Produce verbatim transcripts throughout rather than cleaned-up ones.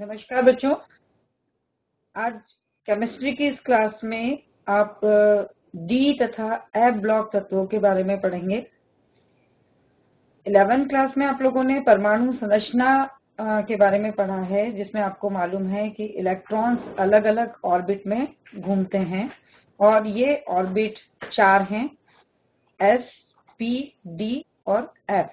नमस्कार बच्चों, आज केमिस्ट्री की इस क्लास में आप डी तथा एफ ब्लॉक तत्वों के बारे में पढ़ेंगे। इलेवेंथ क्लास में आप लोगों ने परमाणु संरचना के बारे में पढ़ा है, जिसमें आपको मालूम है कि इलेक्ट्रॉन्स अलग अलग ऑर्बिट में घूमते हैं और ये ऑर्बिट चार हैं, एस, पी, डी और एफ।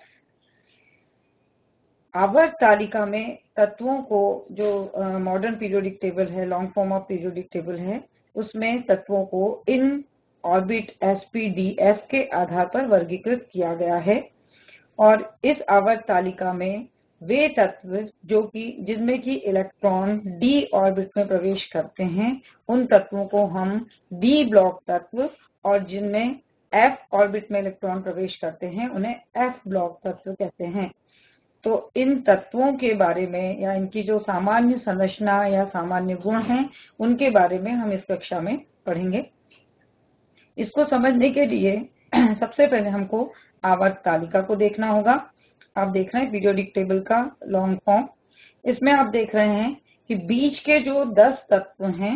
आवर्त तालिका में तत्वों को जो मॉडर्न पीरियोडिक टेबल है, long form of periodic table है, उसमें तत्वों को इन orbit S P D F के आधार पर वर्गीकृत किया गया है। और इस आवर्त तालिका में वे तत्व जो कि जिनमें कि इलेक्ट्रॉन डी ऑर्बिट में प्रवेश करते हैं, उन तत्वों को हम डी ब्लॉक तत्व, और जिनमें एफ ऑर्बिट में इलेक्ट्रॉन प्रवेश करते हैं उन्हें एफ ब्लॉक तत्व कहते हैं। तो इन तत्वों के बारे में या इनकी जो सामान्य संरचना या सामान्य गुण हैं, उनके बारे में हम इस कक्षा में पढ़ेंगे। इसको समझने के लिए सबसे पहले हमको आवर्त तालिका को देखना होगा। आप देख रहे हैं पीरियोडिक टेबल का लॉन्ग फॉर्म। इसमें आप देख रहे हैं कि बीच के जो दस तत्व हैं,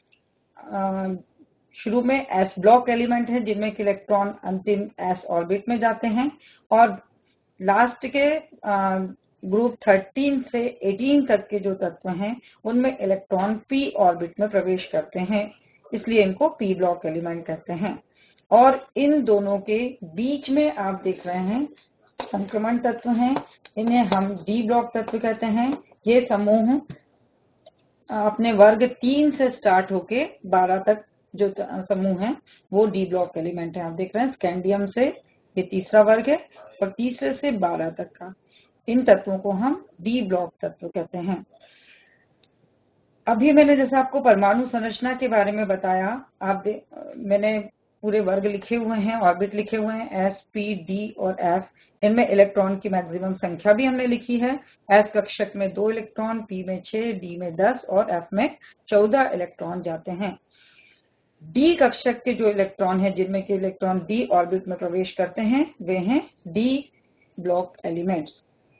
शुरू में एस ब्लॉक एलिमेंट है जिनमें कि इलेक्ट्रॉन अंतिम एस ऑर्बिट में जाते हैं, और लास्ट के ग्रुप थर्टीन से एटीन तक के जो तत्व हैं उनमें इलेक्ट्रॉन पी ऑर्बिट में प्रवेश करते हैं, इसलिए इनको पी ब्लॉक एलिमेंट कहते हैं। और इन दोनों के बीच में आप देख रहे हैं संक्रमण तत्व हैं, इन्हें हम डी ब्लॉक तत्व कहते हैं। ये समूह अपने वर्ग तीन से स्टार्ट होके बारह तक जो समूह है वो डी ब्लॉक एलिमेंट है। आप देख रहे हैं स्कैंडियम से ये तीसरा वर्ग है और तीसरे से बारह तक का, इन तत्वों को हम डी ब्लॉक तत्व कहते हैं। अभी मैंने जैसे आपको परमाणु संरचना के बारे में बताया, आप दे, मैंने पूरे वर्ग लिखे हुए हैं, ऑर्बिट लिखे हुए हैं, एस, पी, डी और एफ। इनमें इलेक्ट्रॉन की मैक्सिमम संख्या भी हमने लिखी है। एस कक्षक में दो इलेक्ट्रॉन, पी में छह, डी में दस और एफ में चौदह इलेक्ट्रॉन जाते हैं। डी कक्षक के जो इलेक्ट्रॉन हैं जिनमें के इलेक्ट्रॉन डी ऑर्बिट में प्रवेश करते हैं वे हैं डी ब्लॉक एलिमेंट्स।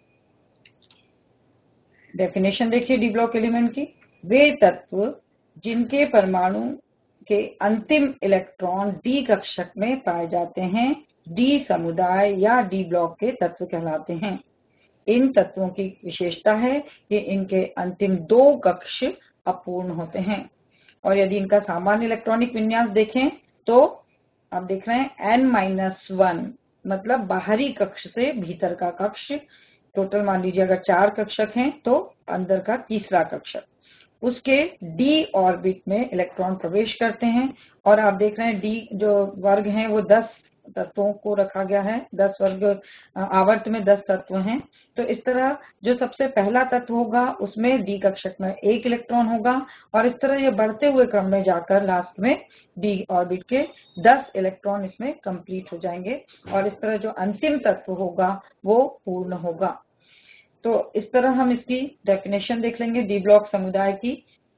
डेफिनेशन देखिए डी ब्लॉक एलिमेंट की। वे तत्व जिनके परमाणु के अंतिम इलेक्ट्रॉन डी कक्षक में पाए जाते हैं डी समुदाय या डी ब्लॉक के तत्व कहलाते हैं। इन तत्वों की विशेषता है कि इनके अंतिम दो कक्ष अपूर्ण होते हैं, और यदि इनका सामान्य इलेक्ट्रॉनिक विन्यास देखें तो आप देख रहे हैं एन माइनस वन, मतलब बाहरी कक्ष से भीतर का कक्ष। टोटल मान लीजिए अगर चार कक्षक हैं तो अंदर का तीसरा कक्षक, उसके डी ऑर्बिट में इलेक्ट्रॉन प्रवेश करते हैं। और आप देख रहे हैं डी जो वर्ग हैं वो दस तत्वों को रखा गया है, दस वर्ग आवर्त में दस तत्व हैं। तो इस तरह जो सबसे पहला तत्व होगा उसमें डी कक्षक में एक इलेक्ट्रॉन होगा, और इस तरह ये बढ़ते हुए क्रम में जाकर लास्ट में डी ऑर्बिट के दस इलेक्ट्रॉन इसमें कंप्लीट हो जाएंगे, और इस तरह जो अंतिम तत्व होगा वो पूर्ण होगा। तो इस तरह हम इसकी डेफिनेशन देख लेंगे डी ब्लॉक समुदाय की।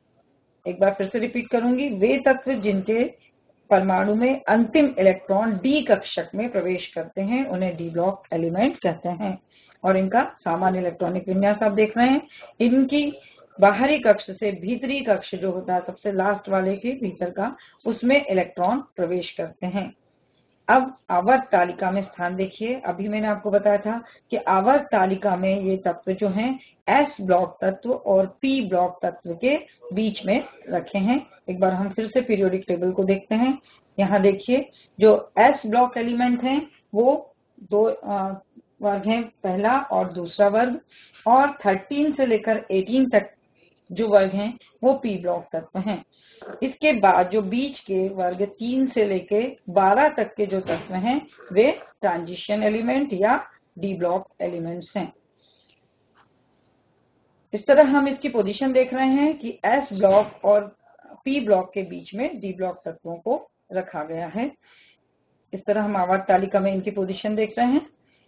एक बार फिर से रिपीट करूंगी। वे तत्व जिनके परमाणु में अंतिम इलेक्ट्रॉन डी कक्षक में प्रवेश करते हैं उन्हें डी ब्लॉक एलिमेंट कहते हैं, और इनका सामान्य इलेक्ट्रॉनिक विन्यास आप देख रहे हैं। इनकी बाहरी कक्ष से भीतरी कक्ष जो होता है सबसे लास्ट वाले के भीतर का, उसमें इलेक्ट्रॉन प्रवेश करते हैं। अब आवर्त तालिका में स्थान देखिए। अभी मैंने आपको बताया था कि आवर्त तालिका में ये तत्व जो हैं एस ब्लॉक तत्व और पी ब्लॉक तत्व के बीच में रखे हैं। एक बार हम फिर से पीरियोडिक टेबल को देखते हैं। यहाँ देखिए जो एस ब्लॉक एलिमेंट हैं वो दो वर्ग हैं, पहला और दूसरा वर्ग, और थर्टीन से लेकर एटीन तक जो वर्ग हैं वो पी ब्लॉक तत्व हैं। इसके बाद जो बीच के वर्ग तीन से लेके बारह तक के जो तत्व हैं वे ट्रांजिशन एलिमेंट या डी ब्लॉक एलिमेंट्स हैं। इस तरह हम इसकी पोजीशन देख रहे हैं कि एस ब्लॉक और पी ब्लॉक के बीच में डी ब्लॉक तत्वों को रखा गया है। इस तरह हम आवर्त तालिका में इनकी पोजीशन देख रहे हैं।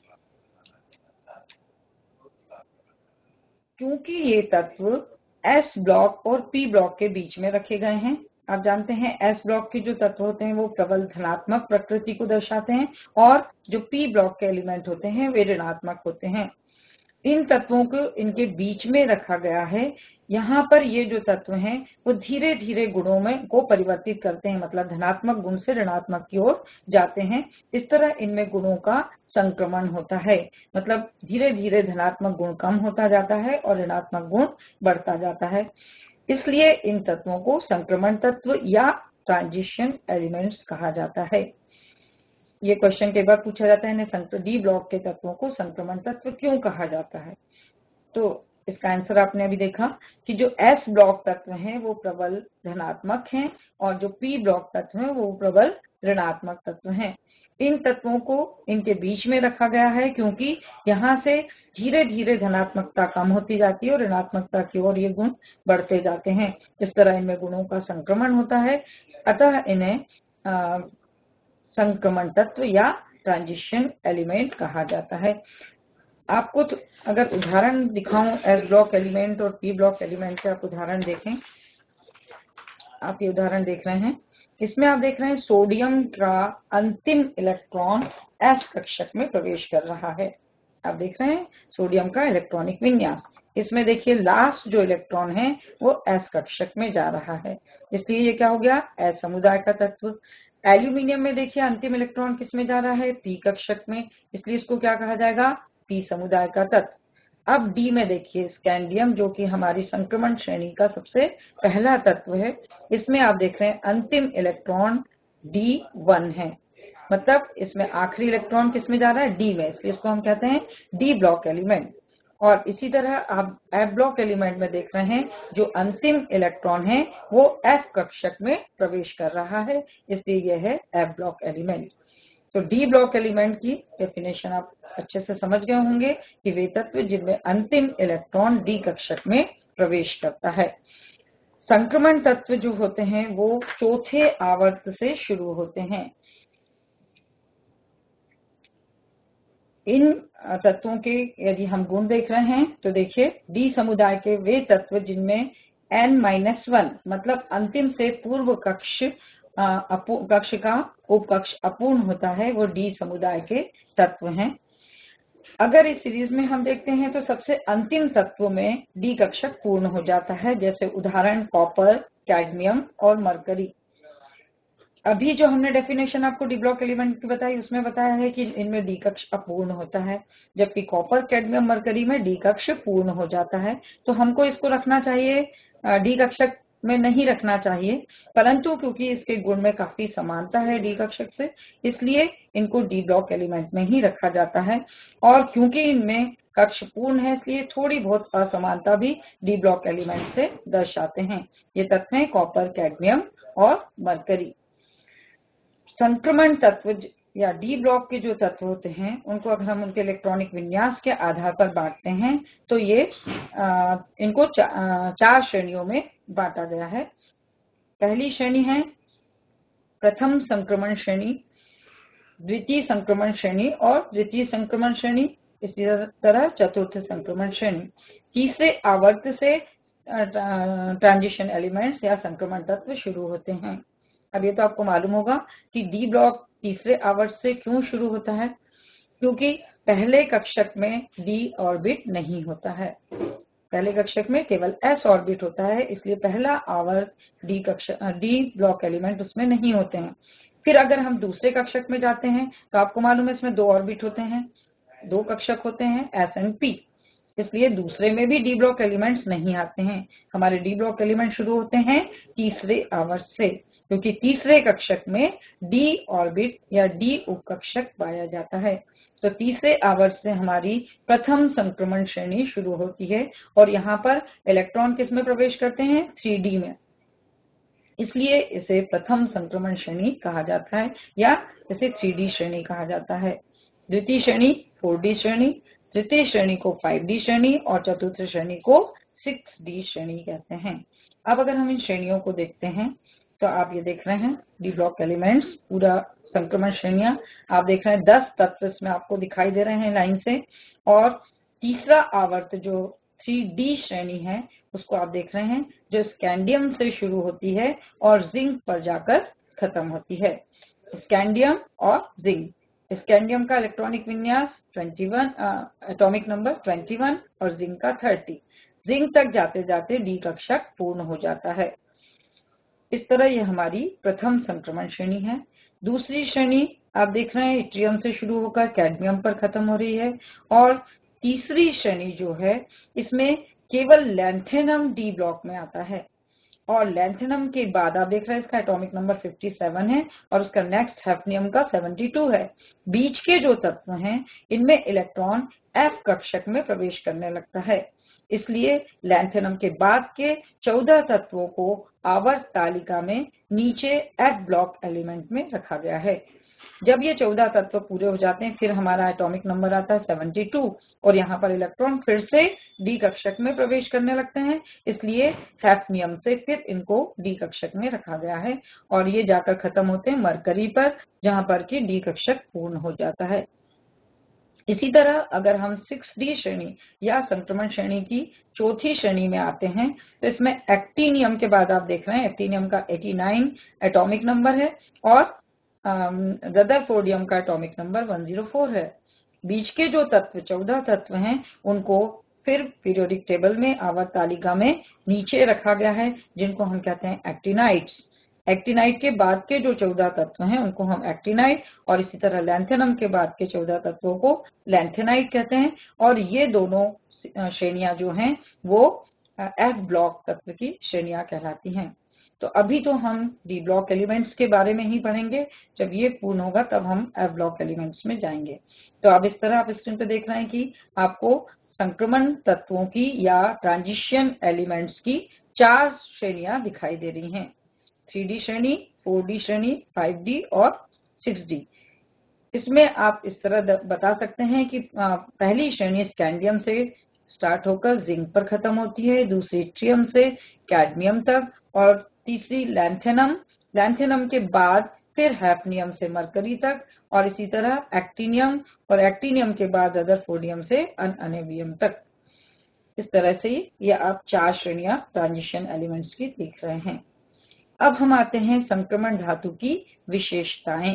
क्योंकि ये तत्व एस ब्लॉक और पी ब्लॉक के बीच में रखे गए हैं, आप जानते हैं एस ब्लॉक के जो तत्व होते हैं वो प्रबल धनात्मक प्रकृति को दर्शाते हैं, और जो पी ब्लॉक के एलिमेंट होते हैं वे ऋणात्मक होते हैं। इन तत्वों को इनके बीच में रखा गया है। यहाँ पर ये जो तत्व हैं वो धीरे धीरे गुणों में को परिवर्तित करते हैं, मतलब धनात्मक गुण से ऋणात्मक की ओर जाते हैं। इस तरह इनमें गुणों का संक्रमण होता है, मतलब धीरे धीरे धनात्मक गुण कम होता जाता है और ऋणात्मक गुण बढ़ता जाता है। इसलिए इन तत्वों को संक्रमण तत्व या ट्रांजिशन एलिमेंट्स कहा जाता है। ये क्वेश्चन कई बार पूछा जाता है, डी ब्लॉक के तत्वों को संक्रमण तत्व क्यों कहा जाता है? तो इसका आंसर आपने अभी देखा कि जो एस ब्लॉक तत्व हैं वो प्रबल धनात्मक हैं और जो पी ब्लॉक तत्व हैं वो प्रबल ऋणात्मक तत्व हैं। इन तत्वों को इनके बीच में रखा गया है क्योंकि यहाँ से धीरे धीरे धनात्मकता कम होती जाती है और ऋणात्मकता की ओर ये गुण बढ़ते जाते हैं। इस तरह इनमें गुणों का संक्रमण होता है, अतः इन्हें आ, संक्रमण तत्व या ट्रांजिशन एलिमेंट कहा जाता है। आपको तो अगर उदाहरण दिखाऊं एस ब्लॉक एलिमेंट और पी ब्लॉक एलिमेंट के, आप उदाहरण देखें। आप ये उदाहरण देख रहे हैं, इसमें आप देख रहे हैं सोडियम का अंतिम इलेक्ट्रॉन एस कक्षक में प्रवेश कर रहा है। आप देख रहे हैं सोडियम का इलेक्ट्रॉनिक विन्यास। इसमें देखिए लास्ट जो इलेक्ट्रॉन है वो एस कक्षक में जा रहा है, इसलिए ये क्या हो गया, एस समुदाय का तत्व। एल्यूमिनियम में देखिए अंतिम इलेक्ट्रॉन किस में जा रहा है, पी कक्षक में, इसलिए इसको क्या कहा जाएगा, पी समुदाय का तत्व। अब डी में देखिए स्कैंडियम, जो कि हमारी संक्रमण श्रेणी का सबसे पहला तत्व है। इसमें आप देख रहे हैं अंतिम इलेक्ट्रॉन डी वन है, मतलब इसमें आखिरी इलेक्ट्रॉन किस में जा रहा है, डी में, इसलिए इसको हम कहते हैं डी ब्लॉक एलिमेंट। और इसी तरह आप एफ ब्लॉक एलिमेंट में देख रहे हैं जो अंतिम इलेक्ट्रॉन है वो एफ कक्षक में प्रवेश कर रहा है, इसलिए यह है एफ ब्लॉक एलिमेंट। तो डी ब्लॉक एलिमेंट की डेफिनेशन आप अच्छे से समझ गए होंगे कि वे तत्व जिनमें अंतिम इलेक्ट्रॉन डी कक्षक में प्रवेश करता है। संक्रमण तत्व जो होते हैं वो चौथे आवर्त से शुरू होते हैं। इन तत्वों के यदि हम गुण देख रहे हैं तो देखिए डी समुदाय के वे तत्व जिनमें एन माइनस वन मतलब अंतिम से पूर्व कक्ष कक्ष का उपकक्ष अपूर्ण होता है, वो डी समुदाय के तत्व हैं। अगर इस सीरीज में हम देखते हैं तो सबसे अंतिम तत्व में डी कक्षक पूर्ण हो जाता है, जैसे उदाहरण कॉपर, कैडमियम और मरकरी। अभी जो हमने डेफिनेशन आपको डी ब्लॉक एलिमेंट की बताई उसमें बताया है कि इनमें डी कक्ष अपूर्ण होता है, जबकि कॉपर, कैडमियम, मरकरी में डी कक्ष पूर्ण हो जाता है। तो हमको इसको रखना चाहिए, डी कक्षक में नहीं रखना चाहिए, परंतु क्योंकि इसके गुण में काफी समानता है डी कक्षक से, इसलिए इनको डी ब्लॉक एलिमेंट में ही रखा जाता है। और क्योंकि इनमें कक्ष पूर्ण है इसलिए थोड़ी बहुत असमानता भी डी ब्लॉक एलिमेंट से दर्शाते हैं। ये तत्व हैं कॉपर, कैडमियम और मरकरी। संक्रमण तत्व या डी ब्लॉक के जो तत्व होते हैं उनको अगर हम उनके इलेक्ट्रॉनिक विन्यास के आधार पर बांटते हैं तो ये आ, इनको चा, आ, चार श्रेणियों में बांटा गया है। पहली श्रेणी है प्रथम संक्रमण श्रेणी, द्वितीय संक्रमण श्रेणी और द्वितीय संक्रमण श्रेणी, इसी तरह चतुर्थ संक्रमण श्रेणी। तीसरे आवर्त से ट्रांजिशन एलिमेंट्स या संक्रमण तत्व शुरू होते हैं। अब ये तो आपको मालूम होगा कि डी ब्लॉक तीसरे आवर्त से क्यों शुरू होता है, क्योंकि पहले कक्षक में डी ऑर्बिट नहीं होता है, पहले कक्षक में केवल एस ऑर्बिट होता है, इसलिए पहला आवर्त डी कक्षक डी ब्लॉक एलिमेंट उसमें नहीं होते हैं। फिर अगर हम दूसरे कक्षक में जाते हैं तो आपको मालूम है इसमें दो ऑर्बिट होते हैं, दो कक्षक होते हैं एस एंड पी, इसलिए दूसरे में भी डी ब्लॉक एलिमेंट्स नहीं आते हैं। हमारे डी ब्लॉक एलिमेंट शुरू होते हैं तीसरे आवर्त से, क्योंकि तीसरे कक्षक में डी ऑर्बिट या डी उपकक्षक पाया जाता है। तो तीसरे आवर्त से हमारी प्रथम संक्रमण श्रेणी शुरू होती है और यहाँ पर इलेक्ट्रॉन किस में प्रवेश करते हैं, थ्री डी में, इसलिए इसे प्रथम संक्रमण श्रेणी कहा जाता है या इसे थ्री डी श्रेणी कहा जाता है। द्वितीय श्रेणी फोर डी श्रेणी, तृतीय श्रेणी को फाइव डी श्रेणी और चतुर्थ श्रेणी को सिक्स डी श्रेणी कहते हैं। अब अगर हम इन श्रेणियों को देखते हैं तो आप ये देख रहे हैं डी ब्लॉक एलिमेंट्स, पूरा संक्रमण श्रेणियां आप देख रहे हैं, दस तत्व इसमें आपको दिखाई दे रहे हैं लाइन से। और तीसरा आवर्त जो थ्री डी श्रेणी है उसको आप देख रहे हैं जो स्कैंडियम से शुरू होती है और जिंक पर जाकर खत्म होती है। स्कैंडियम और जिंक स्कैंडियम का इलेक्ट्रॉनिक विन्यास इक्कीस, एटॉमिक नंबर इक्कीस और जिंक का तीस। जिंक तक जाते जाते डी कक्षक पूर्ण हो जाता है। इस तरह ये हमारी प्रथम संक्रमण श्रेणी है। दूसरी श्रेणी आप देख रहे हैं इट्रियम से शुरू होकर कैडमियम पर खत्म हो रही है। और तीसरी श्रेणी जो है इसमें केवल लैंथेनम डी ब्लॉक में आता है। और लैंथेनम के बाद आप देख रहे हैं इसका एटॉमिक नंबर सत्तावन है और उसका नेक्स्ट हैफनियम का बहत्तर है। बीच के जो तत्व हैं इनमें इलेक्ट्रॉन एफ कक्षक में प्रवेश करने लगता है। इसलिए लैंथेनम के बाद के चौदह तत्वों को आवर्त तालिका में नीचे एफ ब्लॉक एलिमेंट में रखा गया है। जब ये चौदह तत्व पूरे हो जाते हैं फिर हमारा एटॉमिक नंबर आता है बहत्तर और यहाँ पर इलेक्ट्रॉन फिर से डी कक्षक में प्रवेश करने लगते हैं। इसलिए हैफनियम से फिर इनको डी कक्षक में रखा गया है और ये जाकर खत्म होते हैं मरकरी पर, जहां पर कि डी कक्षक पूर्ण हो जाता है। इसी तरह अगर हम सिक्स डी श्रेणी या संक्रमण श्रेणी की चौथी श्रेणी में आते हैं तो इसमें एक्टिनियम के बाद आप देख रहे हैं एक्टिनियम का नवासी एटॉमिक नंबर है और रदरफोर्डियम का एटॉमिक नंबर एक सौ चार है। बीच के जो तत्व चौदह तत्व हैं उनको फिर पीरियोडिक टेबल में आवर्त तालिका में नीचे रखा गया है, जिनको हम कहते हैं एक्टिनाइट्स। एक्टिनाइट के बाद के जो चौदह तत्व हैं उनको हम एक्टिनाइट और इसी तरह लैंथेनम के बाद के चौदह तत्वों को लैंथेनाइट कहते हैं। और ये दोनों श्रेणियां जो हैं वो एफ ब्लॉक तत्व की श्रेणियां कहलाती हैं। तो अभी तो हम डी ब्लॉक एलिमेंट्स के बारे में ही पढ़ेंगे, जब ये पूर्ण होगा तब हम एफ ब्लॉक एलिमेंट्स में जाएंगे। तो अब इस तरह आप स्क्रीन पे देख रहे हैं कि आपको संक्रमण तत्वों की या ट्रांजिशन एलिमेंट्स की चार श्रेणियां दिखाई दे रही हैं, थ्री डी श्रेणी, फोर डी श्रेणी, फाइव डी और सिक्स डी। इसमें आप इस तरह बता सकते हैं कि पहली श्रेणी स्कैंडियम से स्टार्ट होकर जिंक पर खत्म होती है, दूसरी ट्रियम से कैडमियम तक और तीसरी लैंथेनम, लैंथेनम के बाद फिर हैफनियम से मरकरी तक और इसी तरह एक्टिनियम और एक्टिनियम के बाद रदरफोर्डियम से अनअनेबियम तक। इस तरह से ये आप चार श्रेणियां ट्रांजिशन एलिमेंट्स की देख रहे हैं। अब हम आते हैं संक्रमण धातु की विशेषताएं।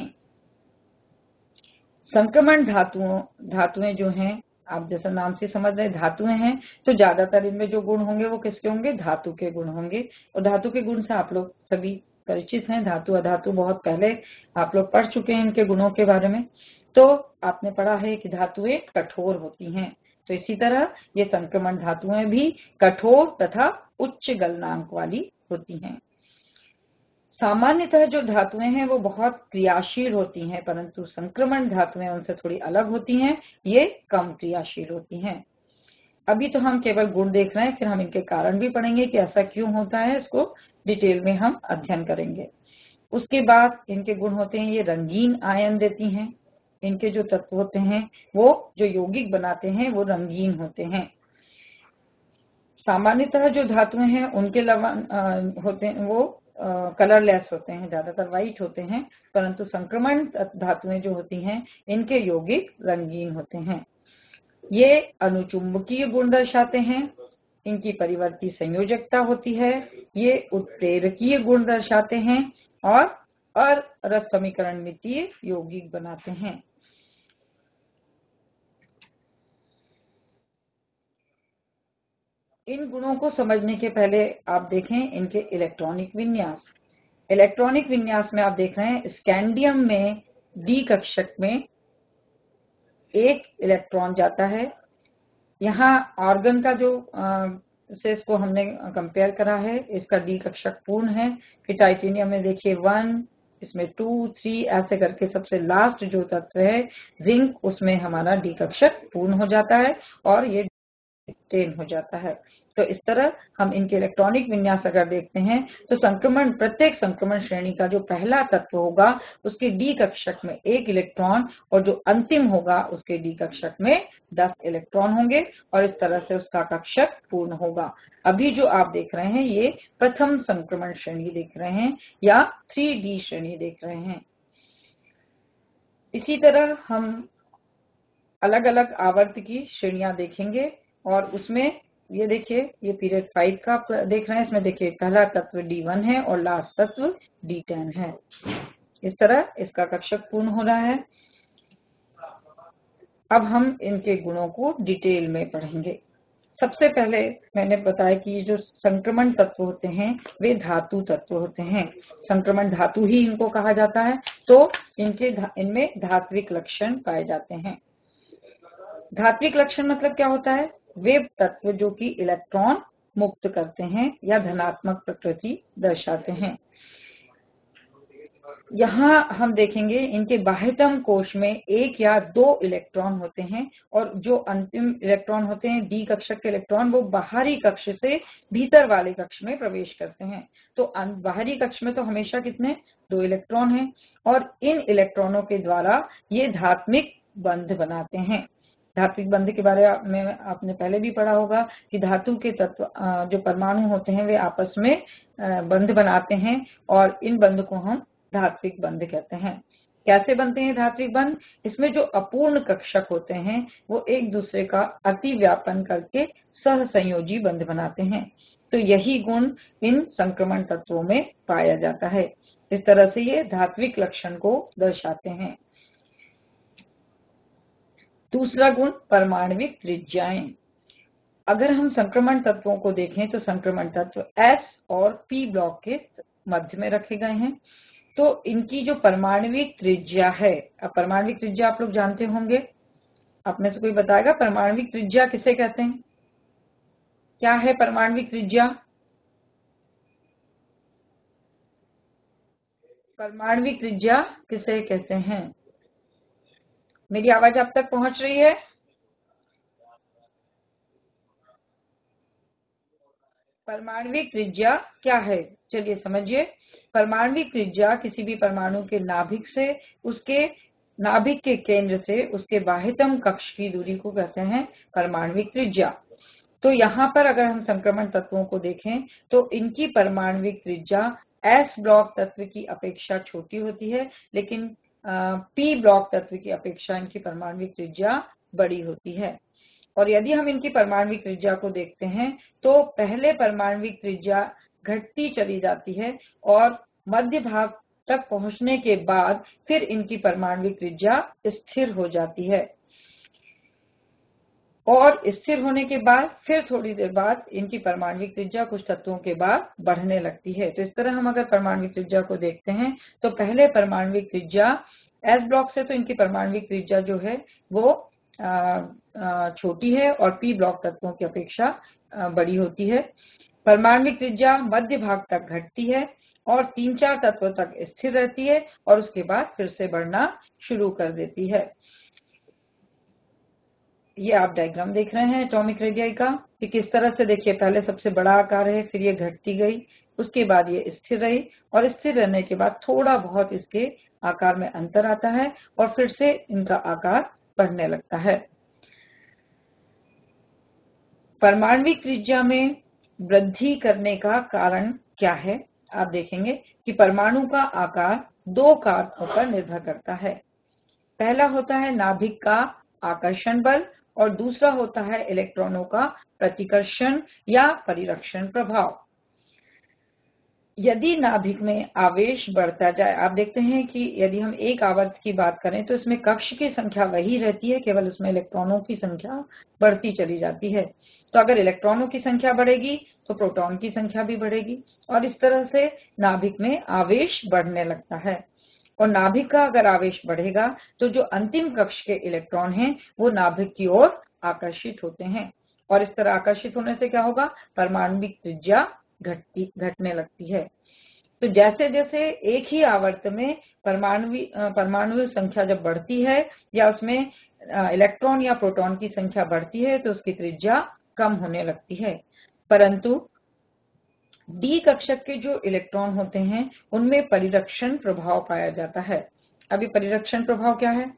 संक्रमण धातुओं धातुएं जो हैं आप जैसा नाम से समझ रहे धातुएं हैं तो ज्यादातर इनमें जो गुण होंगे वो किसके होंगे, धातु के गुण होंगे। और धातु के गुण से आप लोग सभी परिचित हैं, धातु अधातु बहुत पहले आप लोग पढ़ चुके हैं इनके गुणों के बारे में। तो आपने पढ़ा है कि धातुएं कठोर होती हैं, तो इसी तरह ये संक्रमण धातुएं भी कठोर तथा उच्च गलनांक वाली होती हैं। सामान्यतः जो धातुएं हैं वो बहुत क्रियाशील होती हैं, परंतु संक्रमण धातुएं उनसे थोड़ी अलग होती हैं, ये कम क्रियाशील होती हैं। अभी तो हम केवल गुण देख रहे हैं, फिर हम इनके कारण भी पढ़ेंगे कि ऐसा क्यों होता है, इसको डिटेल में हम अध्ययन करेंगे। उसके बाद इनके गुण होते हैं, ये रंगीन आयन देती हैं। इनके जो तत्व होते हैं वो जो यौगिक बनाते हैं वो रंगीन होते हैं। सामान्यतः जो धातुएं हैं उनके लवण होते हैं वो कलरलेस होते हैं, ज्यादातर व्हाइट होते हैं, परंतु संक्रमण धातुएं जो होती हैं इनके यौगिक रंगीन होते हैं। ये अणुचुंबकीय गुण दर्शाते हैं, इनकी परिवर्ती संयोजकता होती है, ये उत्प्रेरकीय गुण दर्शाते हैं और अरस समीकरण मितीय यौगिक बनाते हैं। इन गुणों को समझने के पहले आप देखें इनके इलेक्ट्रॉनिक विन्यास। इलेक्ट्रॉनिक विन्यास में आप देख रहे हैं स्कैंडियम में डी कक्षक में एक इलेक्ट्रॉन जाता है। यहाँ आर्गन का जो आ, से इसको हमने कंपेयर करा है, इसका डी कक्षक पूर्ण है। फिर टाइटेनियम में देखिए वन, इसमें टू, थ्री, ऐसे करके सबसे लास्ट जो तत्व है जिंक, उसमें हमारा डी कक्षक पूर्ण हो जाता है और ये टेन हो जाता है। तो इस तरह हम इनके इलेक्ट्रॉनिक विन्यास अगर देखते हैं तो संक्रमण प्रत्येक संक्रमण श्रेणी का जो पहला तत्व होगा उसके डी कक्षक में एक इलेक्ट्रॉन और जो अंतिम होगा उसके डी कक्षक में दस इलेक्ट्रॉन होंगे और इस तरह से उसका कक्षक पूर्ण होगा। अभी जो आप देख रहे हैं ये प्रथम संक्रमण श्रेणी देख रहे हैं या थ्री डी श्रेणी देख रहे हैं। इसी तरह हम अलग अलग आवर्त की श्रेणियां देखेंगे और उसमें ये देखिए ये पीरियड फाइव का देख रहे हैं, इसमें देखिए पहला तत्व डी वन है और लास्ट तत्व डी टेन है। इस तरह इसका कक्षक पूर्ण हो रहा है। अब हम इनके गुणों को डिटेल में पढ़ेंगे। सबसे पहले मैंने बताया कि जो संक्रमण तत्व होते हैं वे धातु तत्व होते हैं। संक्रमण धातु ही इनको कहा जाता है। तो इनके इनमें धात्विक लक्षण पाए जाते हैं। धात्विक लक्षण मतलब क्या होता है? वे तत्व जो कि इलेक्ट्रॉन मुक्त करते हैं या धनात्मक प्रकृति दर्शाते हैं। यहाँ हम देखेंगे इनके बाह्यतम कोश में एक या दो इलेक्ट्रॉन होते हैं और जो अंतिम इलेक्ट्रॉन होते हैं डी कक्षक के इलेक्ट्रॉन वो बाहरी कक्ष से भीतर वाले कक्ष में प्रवेश करते हैं। तो बाहरी कक्ष में तो हमेशा कितने? दो इलेक्ट्रॉन हैं और इन इलेक्ट्रॉनों के द्वारा ये धात्विक बंध बनाते हैं। धात्विक बंध के बारे में आपने पहले भी पढ़ा होगा कि धातु के तत्व जो परमाणु होते हैं वे आपस में बंध बनाते हैं और इन बंध को हम धात्विक बंध कहते हैं। कैसे बनते हैं धात्विक बंध? इसमें जो अपूर्ण कक्षक होते हैं वो एक दूसरे का अति व्यापन करके सहसंयोजी बंध बनाते हैं। तो यही गुण इन संक्रमण तत्वों में पाया जाता है। इस तरह से ये धात्विक लक्षण को दर्शाते हैं। दूसरा गुण परमाणविक त्रिज्याएं। अगर हम संक्रमण तत्वों को देखें तो संक्रमण तत्व S और P ब्लॉक के मध्य में रखे गए हैं। तो इनकी जो परमाणविक त्रिज्या है, अब परमाणविक त्रिज्या आप लोग जानते होंगे, आप में से कोई बताएगा परमाणविक त्रिज्या किसे कहते हैं? क्या है परमाणविक त्रिज्या? परमाणविक त्रिज्या किसे कहते हैं? मेरी आवाज आप तक पहुंच रही है? परमाणविक त्रिज्या क्या है? चलिए समझिए। परमाणविक त्रिज्या किसी भी परमाणु के नाभिक से उसके नाभिक के केंद्र से उसके बाह्यतम कक्ष की दूरी को कहते हैं परमाणविक त्रिज्या। तो यहाँ पर अगर हम संक्रमण तत्वों को देखें तो इनकी परमाणविक त्रिज्या S ब्लॉक तत्व की अपेक्षा छोटी होती है, लेकिन P ब्लॉक तत्व की अपेक्षा इनकी परमाणविक त्रिज्या बड़ी होती है। और यदि हम इनकी परमाणविक त्रिज्या को देखते हैं तो पहले परमाणविक त्रिज्या घटती चली जाती है और मध्य भाग तक पहुंचने के बाद फिर इनकी परमाणविक त्रिज्या स्थिर हो जाती है और स्थिर होने के बाद फिर थोड़ी देर बाद इनकी परमाणविक त्रिज्या कुछ तत्वों के बाद बढ़ने लगती है। तो इस तरह हम अगर परमाणविक त्रिज्या को देखते हैं तो पहले परमाणविक त्रिज्या एस ब्लॉक से तो इनकी परमाणविक त्रिज्या जो है वो छोटी है और पी ब्लॉक तत्वों की अपेक्षा बड़ी होती है। परमाणविक त्रिज्या मध्य भाग तक घटती है और तीन चार तत्वों तक स्थिर रहती है और उसके बाद फिर से बढ़ना शुरू कर देती है। ये आप डायग्राम देख रहे हैं एटॉमिक रेडियाई का कि किस तरह से, देखिए पहले सबसे बड़ा आकार है, फिर ये घटती गई, उसके बाद ये स्थिर रही और स्थिर रहने के बाद थोड़ा बहुत इसके आकार में अंतर आता है और फिर से इनका आकार बढ़ने लगता है। परमाणविक त्रिज्या में वृद्धि करने का कारण क्या है? आप देखेंगे कि परमाणु का आकार दो कारकों पर निर्भर करता है। पहला होता है नाभिक का आकर्षण बल और दूसरा होता है इलेक्ट्रॉनों का प्रतिकर्षण या परिरक्षण प्रभाव। यदि नाभिक में आवेश बढ़ता जाए, आप देखते हैं कि यदि हम एक आवर्त की बात करें तो इसमें कक्ष की संख्या वही रहती है, केवल उसमें इलेक्ट्रॉनों की संख्या बढ़ती चली जाती है। तो अगर इलेक्ट्रॉनों की संख्या बढ़ेगी तो प्रोटॉन की संख्या भी बढ़ेगी और इस तरह से नाभिक में आवेश बढ़ने लगता है। और नाभिक का अगर आवेश बढ़ेगा तो जो अंतिम कक्ष के इलेक्ट्रॉन हैं वो नाभिक की ओर आकर्षित होते हैं और इस तरह आकर्षित होने से क्या होगा? परमाणविक त्रिज्या घटती घटने लगती है। तो जैसे जैसे एक ही आवर्त में परमाणु परमाणु संख्या जब बढ़ती है या उसमें इलेक्ट्रॉन या प्रोटॉन की संख्या बढ़ती है तो उसकी त्रिज्या कम होने लगती है। परंतु डी कक्षक के जो इलेक्ट्रॉन होते हैं उनमें परिरक्षण प्रभाव पाया जाता है। अभी परिरक्षण प्रभाव क्या है?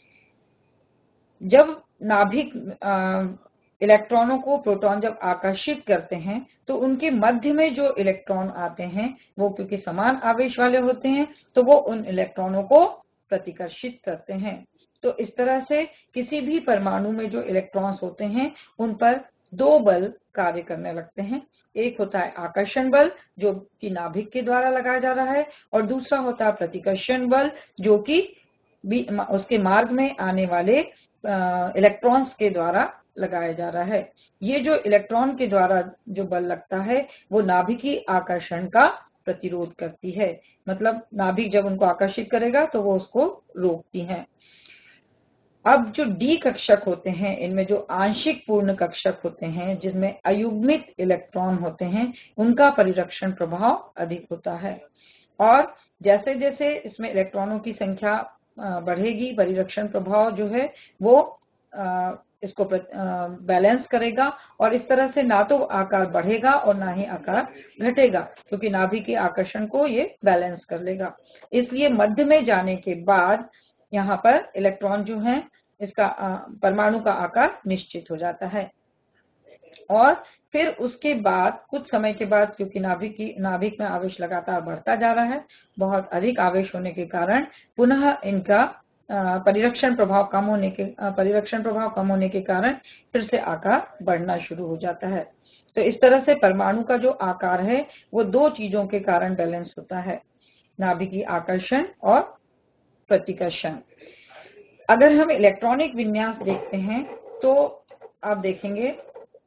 जब नाभिक इलेक्ट्रॉनों को प्रोटॉन जब आकर्षित करते हैं तो उनके मध्य में जो इलेक्ट्रॉन आते हैं वो क्योंकि समान आवेश वाले होते हैं तो वो उन इलेक्ट्रॉनों को प्रतिकर्षित करते हैं। तो इस तरह से किसी भी परमाणु में जो इलेक्ट्रॉन्स होते हैं उन पर दो बल कार्य करने लगते हैं। एक होता है आकर्षण बल जो कि नाभिक के द्वारा लगाया जा रहा है और दूसरा होता है प्रतिकर्षण बल जो कि उसके मार्ग में आने वाले इलेक्ट्रॉन्स के द्वारा लगाया जा रहा है। ये जो इलेक्ट्रॉन के द्वारा जो बल लगता है वो नाभिकीय आकर्षण का प्रतिरोध करती है, मतलब नाभिक जब उनको आकर्षित करेगा तो वो उसको रोकती हैं। अब जो डी कक्षक होते हैं इनमें जो आंशिक पूर्ण कक्षक होते हैं जिसमें अयुग्मित इलेक्ट्रॉन होते हैं उनका परिरक्षण प्रभाव अधिक होता है, और जैसे जैसे इसमें इलेक्ट्रॉनों की संख्या बढ़ेगी परिरक्षण प्रभाव जो है वो इसको बैलेंस करेगा, और इस तरह से ना तो आकार बढ़ेगा और ना ही आकार घटेगा, क्योंकि नाभिक के आकर्षण को ये बैलेंस कर लेगा। इसलिए मध्य में जाने के बाद यहाँ पर इलेक्ट्रॉन जो है इसका परमाणु का आकार निश्चित हो जाता है, और फिर उसके बाद कुछ समय के बाद क्योंकि नाभिक की नाभिक में आवेश लगातार बढ़ता जा रहा है, बहुत अधिक आवेश होने के कारण पुनः इनका परिरक्षण प्रभाव कम होने के परिरक्षण प्रभाव कम होने के कारण फिर से आकार बढ़ना शुरू हो जाता है। तो इस तरह से परमाणु का जो आकार है वो दो चीजों के कारण बैलेंस होता है, नाभिकीय आकर्षण और प्रतिकर्षण। अगर हम इलेक्ट्रॉनिक विन्यास देखते हैं तो आप देखेंगे,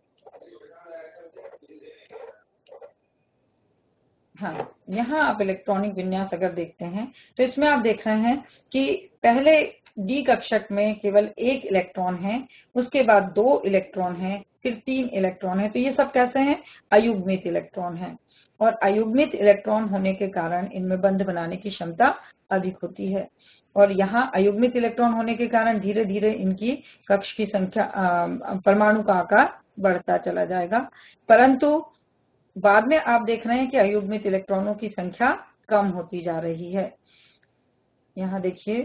हाँ यहाँ आप इलेक्ट्रॉनिक विन्यास अगर देखते हैं तो इसमें आप देख रहे हैं कि पहले डी कक्षक में केवल एक इलेक्ट्रॉन है, उसके बाद दो इलेक्ट्रॉन है, फिर तीन इलेक्ट्रॉन है। तो ये सब कैसे हैं? अयुग्मित इलेक्ट्रॉन है, और अयुग्मित इलेक्ट्रॉन होने के कारण इनमें बंध बनाने की क्षमता अधिक होती है, और यहाँ अयुग्मित इलेक्ट्रॉन होने के कारण धीरे धीरे इनकी कक्ष की संख्या परमाणु का आकार बढ़ता चला जाएगा। परंतु बाद में आप देख रहे हैं कि अयुग्मित इलेक्ट्रॉनों की संख्या कम होती जा रही है। यहाँ देखिए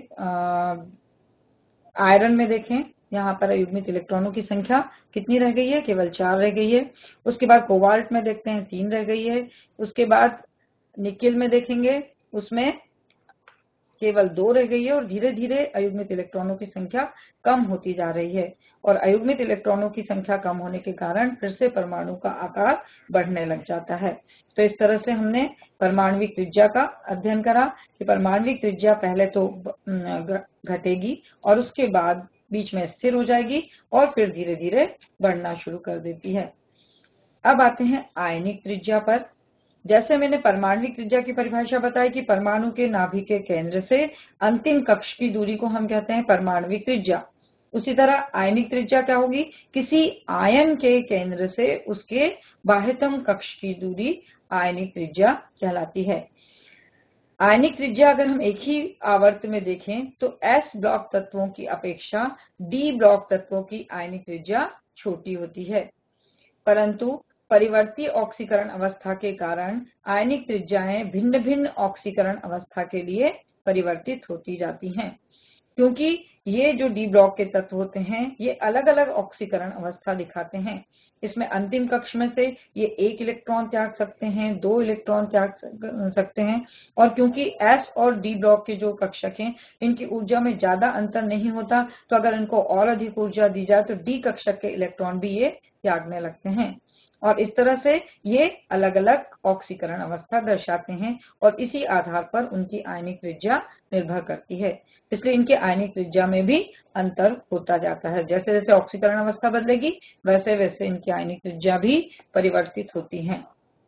आयरन में देखें, यहाँ पर अयुग्मित इलेक्ट्रॉनों की संख्या कितनी रह गई है? केवल चार रह गई है। उसके बाद कोबाल्ट में देखते हैं तीन रह गई है। उसके बाद निकेल में देखेंगे उसमें केवल दो रह गई है, और धीरे धीरे अयुग्मित इलेक्ट्रॉनों की संख्या कम होती जा रही है, और अयुग्मित इलेक्ट्रॉनों की संख्या कम होने के कारण फिर से परमाणु का आकार बढ़ने लग जाता है। तो इस तरह से हमने परमाणविक त्रिज्या का अध्ययन करा कि परमाणविक त्रिज्या पहले तो घटेगी और उसके बाद बीच में स्थिर हो जाएगी और फिर धीरे धीरे बढ़ना शुरू कर देती है। अब आते हैं आयनिक त्रिज्या पर। जैसे मैंने परमाणविक त्रिज्या की परिभाषा बताई कि परमाणु के नाभिक के केंद्र से अंतिम कक्ष की दूरी को हम कहते हैं परमाणविक त्रिज्या। उसी तरह आयनिक त्रिज्या क्या होगी? किसी आयन के केंद्र से उसके बाह्यतम कक्ष की दूरी आयनिक त्रिज्या कहलाती है। आयनिक त्रिज्या अगर हम एक ही आवर्त में देखें तो एस ब्लॉक तत्वों की अपेक्षा डी ब्लॉक तत्वों की आयनिक त्रिज्या छोटी होती है, परंतु परिवर्ती ऑक्सीकरण अवस्था के कारण आयनिक त्रिज्याएं भिन्न भिन्न ऑक्सीकरण अवस्था के लिए परिवर्तित होती जाती हैं, क्योंकि ये जो डी ब्लॉक के तत्व होते हैं ये अलग अलग ऑक्सीकरण अवस्था दिखाते हैं। इसमें अंतिम कक्ष में से ये एक इलेक्ट्रॉन त्याग सकते हैं, दो इलेक्ट्रॉन त्याग सकते हैं, और क्योंकि एस और डी ब्लॉक के जो कक्षक हैं इनकी ऊर्जा में ज्यादा अंतर नहीं होता, तो अगर इनको और अधिक ऊर्जा दी जाए तो डी कक्षक के इलेक्ट्रॉन भी ये त्यागने लगते हैं, और इस तरह से ये अलग अलग ऑक्सीकरण अवस्था दर्शाते हैं, और इसी आधार पर उनकी आयनिक त्रिज्या निर्भर करती है। इसलिए इनके आयनिक त्रिज्या में भी अंतर होता जाता है। जैसे जैसे ऑक्सीकरण अवस्था बदलेगी वैसे वैसे इनकी आयनिक त्रिज्या भी परिवर्तित होती है।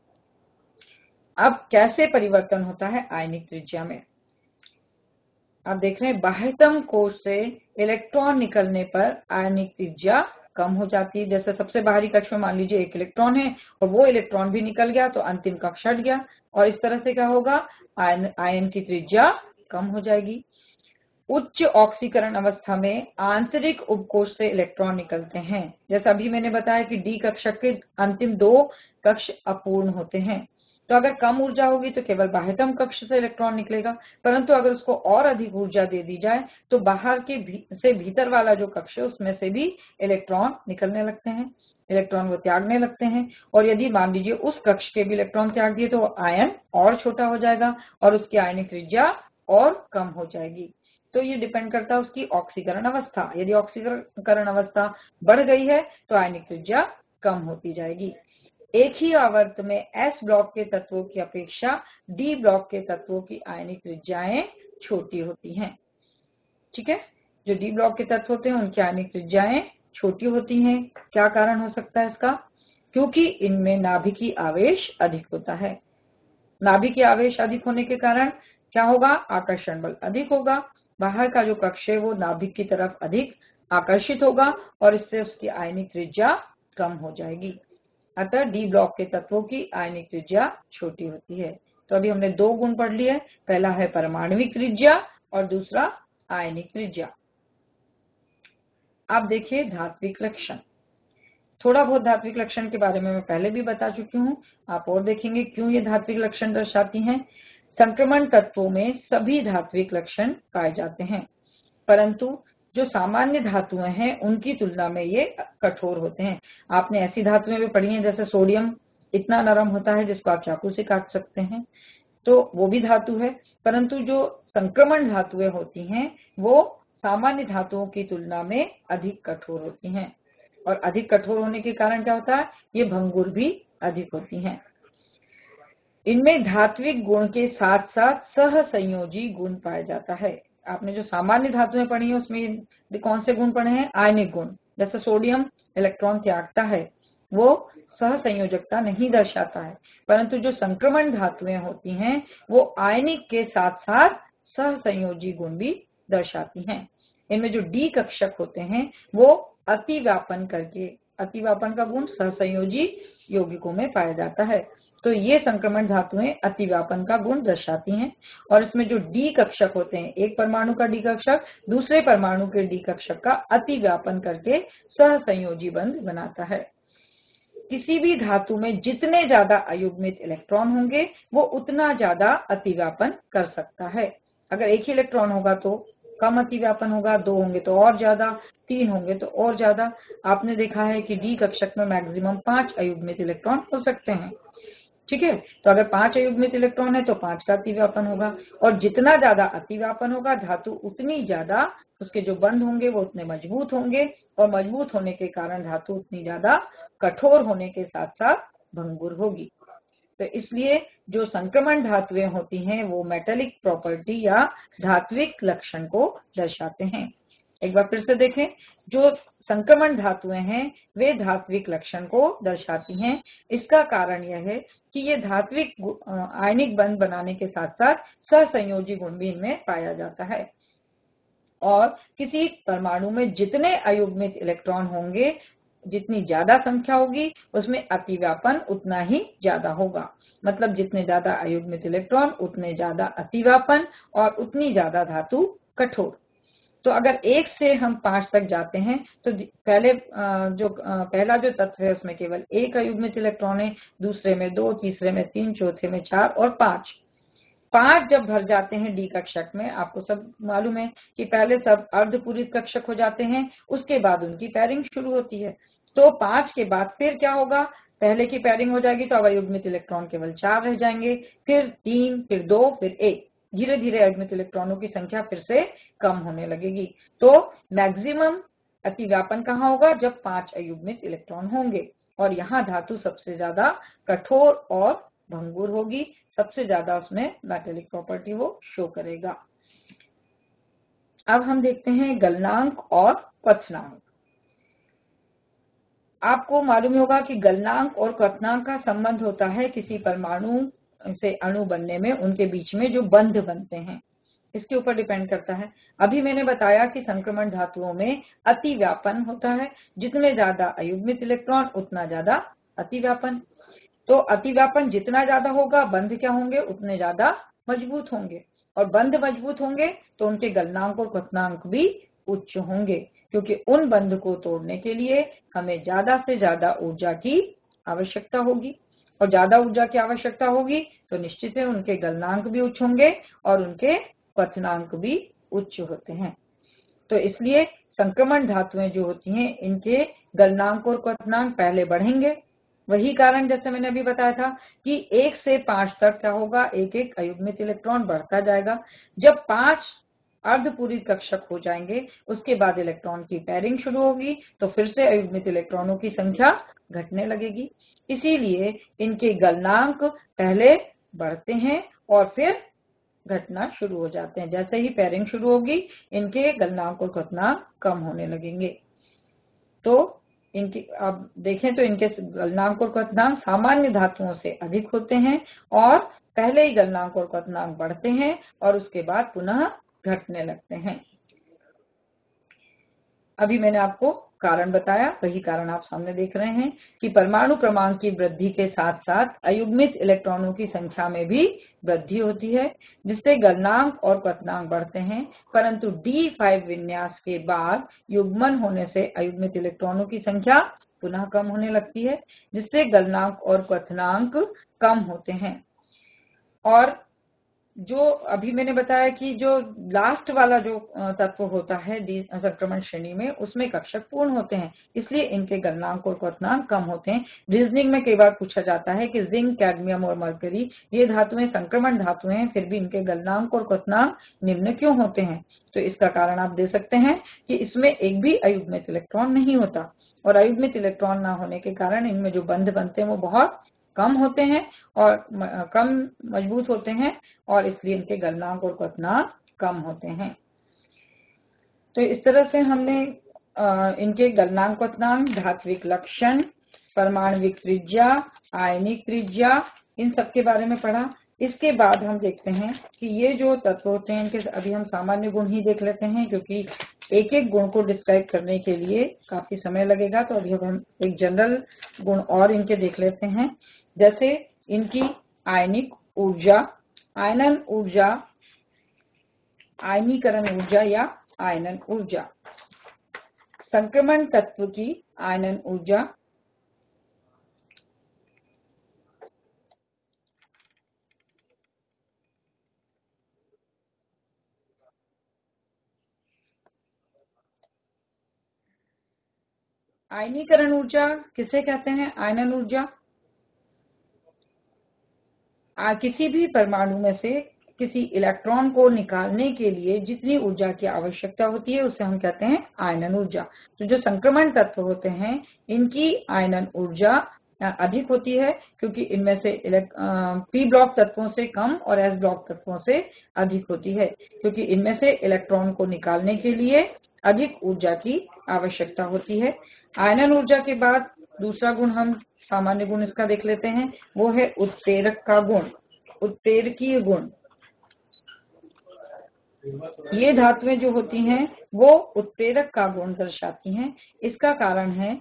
अब कैसे परिवर्तन होता है आयनिक त्रिज्या में? आप देख रहे हैं बाह्यतम कोश से इलेक्ट्रॉन निकलने पर आयनिक त्रिज्या कम हो जाती है। जैसे सबसे बाहरी कक्ष में मान लीजिए एक इलेक्ट्रॉन है और वो इलेक्ट्रॉन भी निकल गया तो अंतिम कक्ष हट गया, और इस तरह से क्या होगा? आयन आयन की त्रिज्या कम हो जाएगी। उच्च ऑक्सीकरण अवस्था में आंतरिक उपकोश से इलेक्ट्रॉन निकलते हैं। जैसा अभी मैंने बताया कि डी कक्षक के अंतिम दो कक्ष अपूर्ण होते हैं, तो अगर कम ऊर्जा होगी तो केवल बाह्यतम कक्ष से इलेक्ट्रॉन निकलेगा, परंतु अगर उसको और अधिक ऊर्जा दे दी जाए तो बाहर के भी, से भीतर वाला जो कक्ष है उसमें से भी इलेक्ट्रॉन निकलने लगते हैं, इलेक्ट्रॉन वो त्यागने लगते हैं, और यदि मान लीजिए उस कक्ष के भी इलेक्ट्रॉन त्याग दिए तो वो आयन और छोटा हो जाएगा और उसकी आयनिक त्रिज्या और कम हो जाएगी। तो ये डिपेंड करता है उसकी ऑक्सीकरण अवस्था। यदि ऑक्सीकरण अवस्था बढ़ गई है तो आयनिक त्रिज्या कम होती जाएगी। एक ही आवर्त में एस ब्लॉक के तत्वों की अपेक्षा डी ब्लॉक के तत्वों की आयनिक त्रिज्याएं छोटी होती हैं। ठीक है, जो डी ब्लॉक के तत्व होते हैं उनकी आयनिक त्रिज्याएं छोटी होती हैं। क्या कारण हो सकता है इसका? क्योंकि इनमें नाभिकीय आवेश अधिक होता है। नाभिकीय आवेश अधिक होने के कारण क्या होगा? आकर्षण बल अधिक होगा, बाहर का जो कक्ष है वो नाभिक की तरफ अधिक आकर्षित होगा और इससे उसकी आयनिक त्रिज्या कम हो जाएगी। अतः डी ब्लॉक के तत्वों की आयनिक त्रिज्या छोटी होती है। तो अभी हमने दो गुण पढ़ लिए, पहला है परमाणुविक त्रिज्या और दूसरा आयनिक त्रिज्या। आप देखिए धात्विक लक्षण। थोड़ा बहुत धात्विक लक्षण के बारे में मैं पहले भी बता चुकी हूँ, आप और देखेंगे क्यों ये धात्विक लक्षण दर्शाती हैं। संक्रमण तत्वों में सभी धात्विक लक्षण पाए जाते हैं, परंतु जो सामान्य धातुएं हैं उनकी तुलना में ये कठोर होते हैं। आपने ऐसी धातुएं भी पढ़ी हैं जैसे सोडियम, इतना नरम होता है जिसको आप चाकू से काट सकते हैं, तो वो भी धातु है। परंतु जो संक्रमण धातुएं होती हैं वो सामान्य धातुओं की तुलना में अधिक कठोर होती हैं, और अधिक कठोर होने के कारण क्या होता है? ये भंगुर भी अधिक होती हैं। इनमें धात्विक गुण के साथ साथ सहसंयोजी गुण पाया जाता है। आपने जो सामान्य धातुएं पढ़ी है उसमें कौन से गुण पढ़े हैं? आयनिक गुण। जैसे सोडियम इलेक्ट्रॉन त्यागता है, वो सहसंयोजकता नहीं दर्शाता है, परंतु जो संक्रमण धातुएं होती हैं वो आयनिक के साथ साथ सहसंयोजी गुण भी दर्शाती हैं। इनमें जो डी कक्षक होते हैं वो अतिव्यापन करके, अतिव्यापन का गुण सहसंयोजी यौगिकों में पाया जाता है, तो ये संक्रमण धातुएं अतिव्यापन का गुण दर्शाती हैं। और इसमें जो डी कक्षक होते हैं, एक परमाणु का डी कक्षक दूसरे परमाणु के डी कक्षक का अतिव्यापन करके सहसंयोजी बंध बनाता है। किसी भी धातु में जितने ज्यादा अयुग्मित इलेक्ट्रॉन होंगे वो उतना ज्यादा अतिव्यापन कर सकता है। अगर एक ही इलेक्ट्रॉन होगा तो कम अतिव्यापन होगा, दो होंगे तो और ज्यादा, तीन होंगे तो और ज्यादा। आपने देखा है कि डी कक्षक में मैक्सिमम पांच अयुग्मित इलेक्ट्रॉन हो सकते हैं, ठीक है। तो अगर पांच अयुग्मित इलेक्ट्रॉन है तो पांच का अतिव्यापन होगा, और जितना ज्यादा अतिव्यापन होगा धातु उतनी ज्यादा उसके जो बंध होंगे वो उतने मजबूत होंगे, और मजबूत होने के कारण धातु उतनी ज्यादा कठोर होने के साथ साथ भंगुर होगी। तो इसलिए जो संक्रमण धातुएं होती हैं वो मेटेलिक प्रॉपर्टी या धात्विक लक्षण को दर्शाते हैं। एक बार फिर से देखें, जो संक्रमण धातुएं हैं वे धात्विक लक्षण को दर्शाती हैं। इसका कारण यह है कि ये धात्विक आयनिक बंध बनाने के साथ साथ सहसंयोजी गुण भी इनमें पाया जाता है, और किसी परमाणु में जितने अयुग्मित इलेक्ट्रॉन होंगे, जितनी ज्यादा संख्या होगी उसमें अतिव्यापन उतना ही ज्यादा होगा। मतलब जितने ज्यादा अयुग्मित इलेक्ट्रॉन उतने ज्यादा अतिव्यापन और उतनी ज्यादा धातु कठोर। तो अगर एक से हम पांच तक जाते हैं तो पहले जो पहला जो तत्व है उसमें केवल एक अयुग्मित इलेक्ट्रॉन है, दूसरे में दो, तीसरे में तीन, चौथे में चार और पांच। पांच जब भर जाते हैं डी कक्षक में, आपको सब मालूम है कि पहले सब अर्धपूरित कक्षक हो जाते हैं, उसके बाद उनकी पैरिंग शुरू होती है। तो पांच के बाद फिर क्या होगा? पहले की पैरिंग हो जाएगी तो अब अयुग्मित इलेक्ट्रॉन केवल चार रह जाएंगे, फिर तीन, फिर दो, फिर एक। धीरे धीरे अयुग्मित इलेक्ट्रॉनों की संख्या फिर से कम होने लगेगी। तो मैक्सिमम अतिव्यापन कहाँ होगा? जब पांच अयुग्मित इलेक्ट्रॉन होंगे, और यहाँ धातु सबसे ज्यादा कठोर और भंगुर होगी, सबसे ज्यादा उसमें मेटेलिक प्रॉपर्टी वो शो करेगा। अब हम देखते हैं गलनांक और क्वथनांक। आपको मालूम होगा कि गलनांक और क्वथनांक का संबंध होता है किसी परमाणु से अणु बनने में उनके बीच में जो बंध बनते हैं, इसके ऊपर डिपेंड करता है। अभी मैंने बताया कि संक्रमण धातुओं में अतिव्यापन होता है, जितने ज्यादा अयुग्मित इलेक्ट्रॉन उतना ज्यादा अतिव्यापन। तो अतिव्यापन जितना ज्यादा होगा, बंध क्या होंगे? उतने ज्यादा मजबूत होंगे, और बंध मजबूत होंगे तो उनके गलनांक और क्वथनांक भी उच्च होंगे, क्योंकि उन बंध को तोड़ने के लिए हमें ज्यादा से ज्यादा ऊर्जा की आवश्यकता होगी, और ज्यादा ऊर्जा की आवश्यकता होगी तो निश्चित है उनके गलनांक भी उच्च होंगे और उनके क्वथनांक भी उच्च होते हैं। तो इसलिए संक्रमण धातुएं जो होती हैं इनके गलनांक और क्वथनांक पहले बढ़ेंगे। वही कारण जैसे मैंने अभी बताया था कि एक से पांच तक क्या होगा? एक एक अयुग्मित इलेक्ट्रॉन बढ़ता जाएगा। जब पांच अर्धपूरित कक्षक हो जाएंगे उसके बाद इलेक्ट्रॉन की पैरिंग शुरू होगी, तो फिर से अयुग्मित इलेक्ट्रॉनों की संख्या घटने लगेगी। इसीलिए इनके गलनांक पहले बढ़ते हैं और फिर घटना शुरू हो जाते हैं। जैसे ही पेयरिंग शुरू होगी इनके गलनांक और क्वथनांक कम होने लगेंगे। तो इनकी अब देखें तो इनके गलनांक और क्वथनांक सामान्य धातुओं से अधिक होते हैं और पहले ही गलनांक और क्वथनांक बढ़ते हैं और उसके बाद पुनः घटने लगते हैं। अभी मैंने आपको कारण बताया, वही कारण आप सामने देख रहे हैं कि परमाणु क्रमांक की वृद्धि के साथ साथ अयुग्मित इलेक्ट्रॉनों की संख्या में भी वृद्धि होती है, जिससे गलनांक और क्वथनांक बढ़ते हैं, परंतु डी फाइव विन्यास के बाद युग्मन होने से अयुग्मित इलेक्ट्रॉनों की संख्या पुनः कम होने लगती है, जिससे गलनांक और क्वथनांक कम होते हैं। और जो अभी मैंने बताया कि जो लास्ट वाला जो तत्व होता है डी संक्रमण श्रेणी में, उसमें कक्षक पूर्ण होते हैं, इसलिए इनके गलनांक और क्वथनांक कम होते हैं। रीजनिंग में कई बार पूछा जाता है कि जिंक, कैडमियम और मरकरी ये धातुएं संक्रमण धातुएं हैं, फिर भी इनके गलनांक और क्वथनांक निम्न क्यों होते हैं? तो इसका कारण आप दे सकते हैं कि इसमें एक भी अयुग्मित इलेक्ट्रॉन नहीं होता, और अयुग्मित इलेक्ट्रॉन न होने के कारण इनमें जो बंध बनते हैं वो बहुत कम होते हैं और कम मजबूत होते हैं, और इसलिए इनके गलनांक और क्वथनांक कम होते हैं। तो इस तरह से हमने इनके गलनांक, क्वथनांक, धात्विक लक्षण, परमाणविक त्रिज्या, आयनिक त्रिज्या, इन सब के बारे में पढ़ा। इसके बाद हम देखते हैं कि ये जो तत्व होते हैं इनके अभी हम सामान्य गुण ही देख लेते हैं, क्योंकि एक एक गुण को डिस्क्राइब करने के लिए काफी समय लगेगा। तो अभी हम एक जनरल गुण और इनके देख लेते हैं, जैसे इनकी आयनिक ऊर्जा, आयनन ऊर्जा, आयनीकरण ऊर्जा या आयनन ऊर्जा, संक्रमण तत्व की आयनन ऊर्जा, आयनीकरण ऊर्जा किसे कहते हैं? आयनन ऊर्जा आ, किसी भी परमाणु में से किसी इलेक्ट्रॉन को निकालने के लिए जितनी ऊर्जा की आवश्यकता होती है उसे हम कहते हैं आयनन ऊर्जा। तो जो संक्रमण तत्व होते हैं इनकी आयनन ऊर्जा अधिक होती है, क्योंकि इनमें से पी ब्लॉक तत्वों से कम और एस ब्लॉक तत्वों से अधिक होती है, क्योंकि इनमें से इलेक्ट्रॉन को निकालने के लिए अधिक ऊर्जा की आवश्यकता होती है। आयनन ऊर्जा के बाद दूसरा गुण हम सामान्य गुण इसका देख लेते हैं, वो है उत्प्रेरक का गुण, उत्प्रेरकीय गुण। ये धातुएं जो होती हैं वो उत्प्रेरक का गुण दर्शाती हैं। इसका कारण है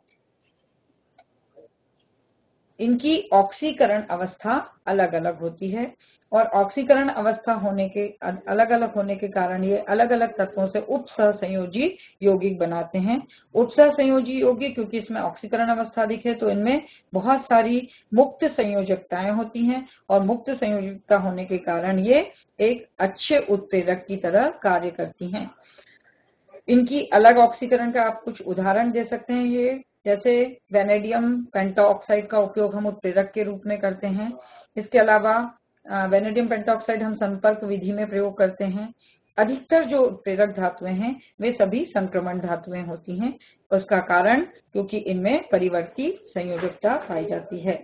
इनकी ऑक्सीकरण अवस्था अलग अलग होती है, और ऑक्सीकरण अवस्था होने के अलग अलग होने के कारण ये अलग अलग तत्वों से उपसहसंयोजी यौगिक बनाते हैं। उपसहसंयोजी यौगिक क्योंकि इसमें ऑक्सीकरण अवस्था अधिक है, तो इनमें बहुत सारी मुक्त संयोजकताएं होती हैं, और मुक्त संयोजकता होने के कारण ये एक अच्छे उत्प्रेरक की तरह कार्य करती हैं। इनकी अलग ऑक्सीकरण का आप कुछ उदाहरण दे सकते हैं, ये जैसे वेनेडियम पेंटाऑक्साइड का उपयोग हम उत्प्रेरक के रूप में करते हैं। इसके अलावा वेनेडियम पेंटाऑक्साइड हम संपर्क विधि में प्रयोग करते हैं। अधिकतर जो उत्प्रेरक धातुएं हैं वे सभी संक्रमण धातुएं होती हैं। उसका कारण क्योंकि इनमें परिवर्ती संयोजकता पाई जाती है।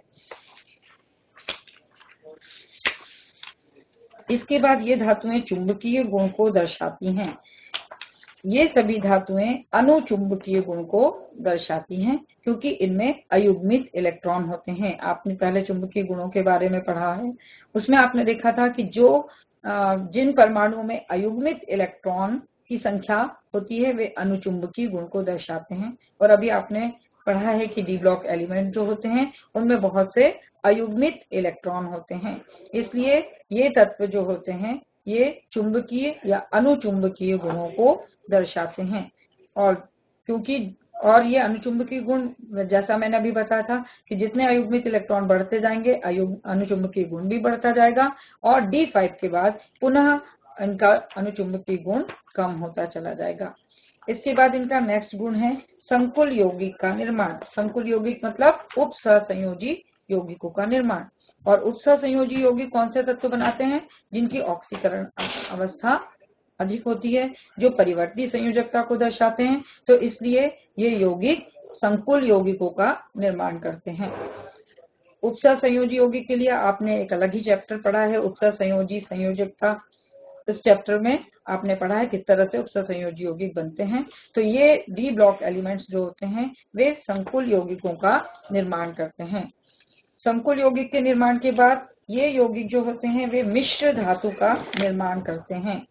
इसके बाद ये धातुएं चुंबकीय गुण को दर्शाती हैं। ये सभी धातुएं अनुचुंबकीय गुण को दर्शाती हैं, क्योंकि इनमें अयुग्मित इलेक्ट्रॉन होते हैं। आपने पहले चुंबकीय गुणों के बारे में पढ़ा है, उसमें आपने देखा था कि जो जिन परमाणुओं में अयुग्मित इलेक्ट्रॉन की संख्या होती है वे अनुचुंबकीय गुण को दर्शाते हैं। और अभी आपने पढ़ा है कि डी ब्लॉक एलिमेंट जो होते हैं उनमें बहुत से अयुग्मित इलेक्ट्रॉन होते हैं, इसलिए ये तत्व जो होते हैं ये चुंबकीय या अनुचुंबकीय गुणों को दर्शाते हैं। और क्योंकि और ये अनुचुंबकीय गुण, जैसा मैंने अभी बताया था कि जितने अयुग्मित इलेक्ट्रॉन बढ़ते जाएंगे अनुचुंबकीय गुण भी बढ़ता जाएगा, और डी फाइव के बाद पुनः इनका अनुचुंबकीय गुण कम होता चला जाएगा। इसके बाद इनका नेक्स्ट गुण है संकुल यौगिक का निर्माण। संकुल यौगिक मतलब उपसहसंयोजी यौगिकों का निर्माण। और उपसहसंयोजी यौगिक कौन से तत्व बनाते हैं? जिनकी ऑक्सीकरण अवस्था अधिक होती है, जो परिवर्ती संयोजकता को दर्शाते हैं। तो इसलिए ये यौगिक संकुल यौगिकों का निर्माण करते हैं। उपसहसंयोजी यौगिक के लिए आपने एक अलग ही चैप्टर पढ़ा है, उपसहसंयोजी संयोजकता इस चैप्टर में आपने पढ़ा है किस तरह से उपसंयोजी यौगिक बनते हैं। तो ये डी ब्लॉक एलिमेंट्स जो होते हैं वे संकुल यौगिकों का निर्माण करते हैं। संकुल यौगिक के निर्माण के बाद ये यौगिक जो होते हैं वे मिश्र धातु का निर्माण करते हैं।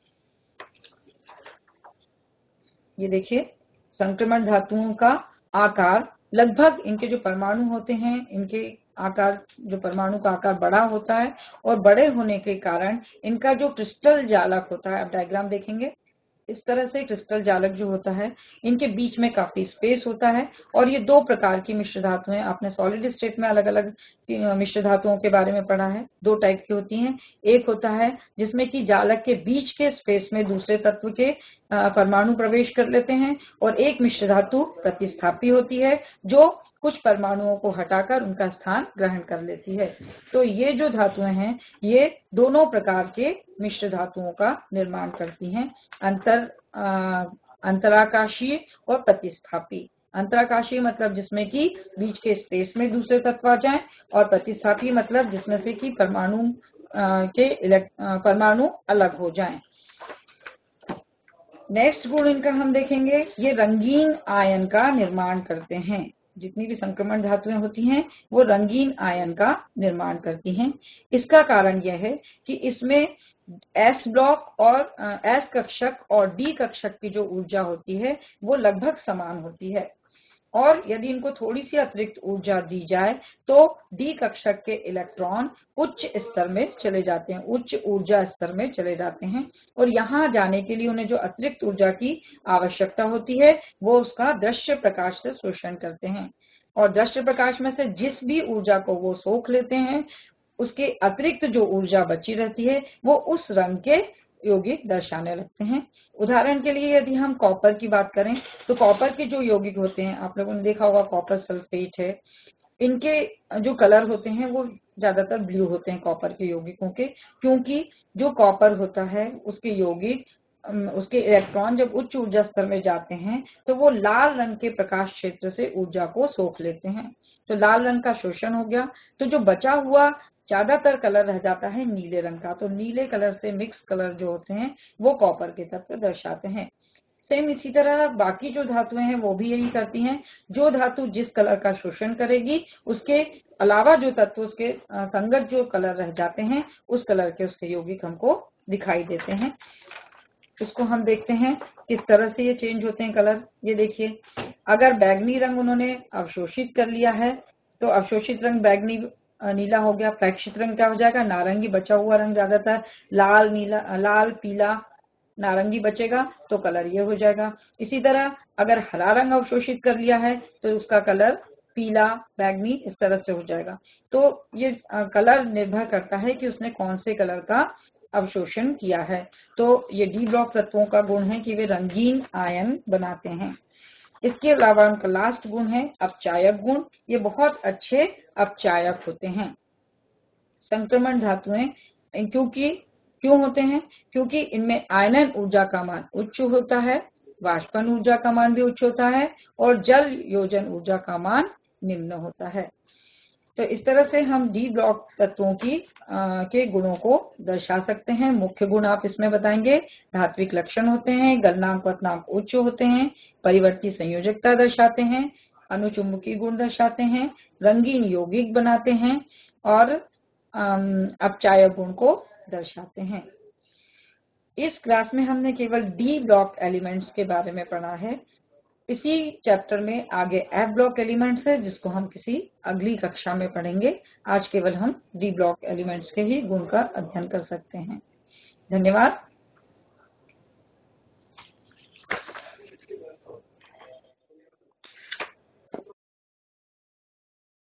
ये देखिए, संक्रमण धातुओं का आकार लगभग, इनके जो परमाणु होते हैं इनके आकार, जो परमाणु का आकार बड़ा होता है और बड़े होने के कारण इनका जो क्रिस्टल जालक होता है, आप डायग्राम देखेंगे इस तरह से क्रिस्टल जालक जो होता है इनके बीच में काफी स्पेस होता है। और ये दो प्रकार की मिश्र धातुएं, आपने सॉलिड स्टेट में अलग अलग मिश्र धातुओं के बारे में पढ़ा है, दो टाइप की होती हैं। एक होता है जिसमें कि जालक के बीच के स्पेस में दूसरे तत्व के परमाणु प्रवेश कर लेते हैं, और एक मिश्र धातु प्रतिस्थापी होती है जो कुछ परमाणुओं को हटाकर उनका स्थान ग्रहण कर लेती है। तो ये जो धातुएं हैं ये दोनों प्रकार के मिश्र धातुओं का निर्माण करती हैं, अंतर अंतराकाशीय और प्रतिस्थापी। अंतराकाशीय मतलब जिसमें कि बीच के स्पेस में दूसरे तत्व आ जाएं, और प्रतिस्थापी मतलब जिसमें से कि परमाणु के परमाणु अलग हो जाएं। नेक्स्ट गुण इनका हम देखेंगे, ये रंगीन आयन का निर्माण करते हैं। जितनी भी संक्रमण धातुएं होती हैं वो रंगीन आयन का निर्माण करती हैं। इसका कारण यह है कि इसमें एस ब्लॉक और एस कक्षक और डी कक्षक की जो ऊर्जा होती है वो लगभग समान होती है, और यदि इनको थोड़ी सी अतिरिक्त ऊर्जा दी जाए तो डी कक्षक के इलेक्ट्रॉन उच्च स्तर में चले जाते हैं, उच्च ऊर्जा स्तर में चले जाते हैं, और यहाँ जाने के लिए उन्हें जो अतिरिक्त ऊर्जा की आवश्यकता होती है वो उसका दृश्य प्रकाश से शोषण करते हैं, और दृश्य प्रकाश में से जिस भी ऊर्जा को वो सोख लेते हैं उसके अतिरिक्त जो ऊर्जा बची रहती है वो उस रंग के यौगिक दर्शाने लगते हैं। उदाहरण के लिए यदि हम कॉपर की बात करें तो कॉपर के जो यौगिक होते हैं, आप लोगों ने देखा होगा कॉपर सल्फेट है, इनके जो कलर होते हैं वो ज्यादातर ब्लू होते हैं कॉपर के यौगिकों के, क्योंकि जो कॉपर होता है उसके यौगिक, उसके इलेक्ट्रॉन जब उच्च ऊर्जा स्तर में जाते हैं तो वो लाल रंग के प्रकाश क्षेत्र से ऊर्जा को सोख लेते हैं, तो लाल रंग का शोषण हो गया, तो जो बचा हुआ ज्यादातर कलर रह जाता है नीले रंग का, तो नीले कलर से मिक्स कलर जो होते हैं वो कॉपर के तत्व दर्शाते हैं। सेम इसी तरह बाकी जो धातुएं हैं वो भी यही करती हैं, जो धातु जिस कलर का शोषण करेगी उसके अलावा जो तत्व उसके संगत जो कलर रह जाते हैं उस कलर के उसके यौगिक हमको दिखाई देते हैं। इसको हम देखते हैं किस तरह से ये चेंज होते हैं कलर। ये देखिए, अगर बैगनी रंग उन्होंने अवशोषित कर लिया है तो अवशोषित रंग बैगनी नीला हो गया, प्रेक्षित रंग क्या हो जाएगा नारंगी, बचा हुआ रंग ज्यादातर लाल नीला लाल पीला नारंगी बचेगा तो कलर ये हो जाएगा। इसी तरह अगर हरा रंग अवशोषित कर लिया है तो उसका कलर पीला बैगनी इस तरह से हो जाएगा। तो ये कलर निर्भर करता है कि उसने कौन से कलर का अवशोषण किया है। तो ये डी ब्लॉक तत्वों का गुण है कि वे रंगीन आयन बनाते हैं। इसके अलावा उनका लास्ट गुण है अपचायक गुण। ये बहुत अच्छे अपचायक होते हैं। संक्रमण धातुएं क्योंकि क्यों होते हैं? क्योंकि इनमें आयनन ऊर्जा का मान उच्च होता है, वाष्पन ऊर्जा का मान भी उच्च होता है, और जल योजन ऊर्जा का मान निम्न होता है। तो इस तरह से हम डी ब्लॉक तत्वों की आ, के गुणों को दर्शा सकते हैं। मुख्य गुण आप इसमें बताएंगे, धात्विक लक्षण होते हैं, गलनांक क्वथनांक उच्च होते हैं, परिवर्ती संयोजकता दर्शाते हैं, अनुचुंबकीय गुण दर्शाते हैं, रंगीन यौगिक बनाते हैं, और अपचायक गुण को दर्शाते हैं। इस क्लास में हमने केवल डी ब्लॉक एलिमेंट्स के बारे में पढ़ा है। इसी चैप्टर में आगे एफ ब्लॉक एलिमेंट्स है जिसको हम किसी अगली कक्षा में पढ़ेंगे। आज केवल हम डी ब्लॉक एलिमेंट्स के ही गुण का अध्ययन कर सकते हैं। धन्यवाद।